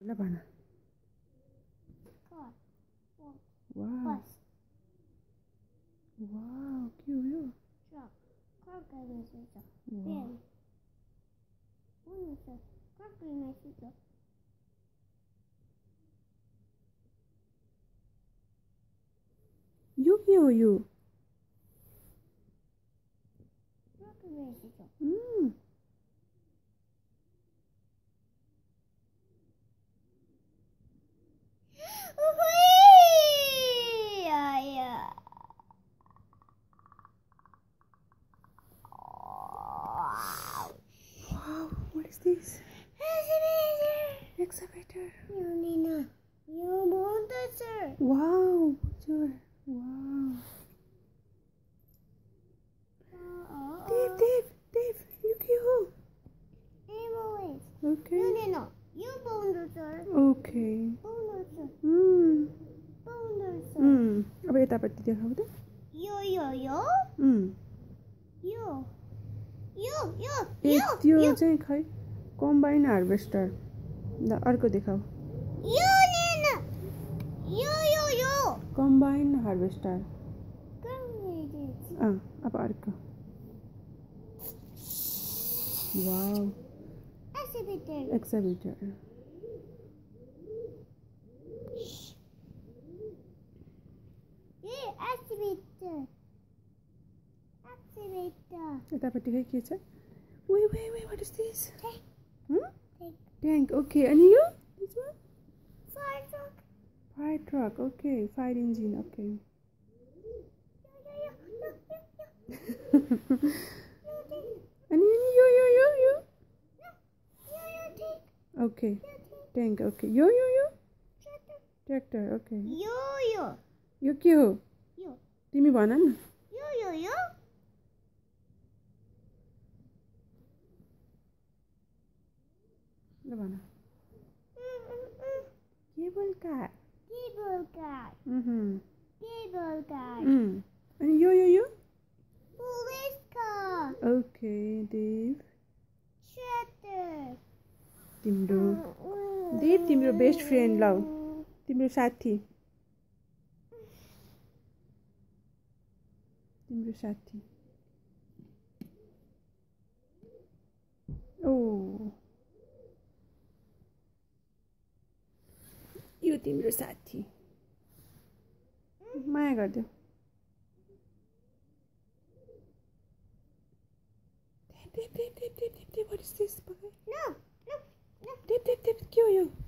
ल भन car, wow bus, wow के हो यो truck, car garage छ wow van, motorcycle, car garage छ यो के हो यो truck garage छ Wow, what is this? Excavator. Wow, sure. Wow. Dave, you cute. Okay. Okay. अब यतापट्टि देखाऊ त त्यो चाहिँ खै कम्बाइन हार्भेस्टर ल अर्को देखाऊ कम्बाइन हार्भेस्टर अब अर्को वाउ एक्सकाभेटर यतापट्टि खै के छ wait what is this tank okay and you this one fire truck okay fire engine okay and you okay tank okay yo tractor okay यो के हो तिमी भन न ल भन केबल कार अनि यो police car ओके देव तिम्रो बेस्ट फ्रेन्ड लौ तिम्रो साथी ओ यो तिम्रो साथी माया गर्दियो What is this? no Dip, के हो यो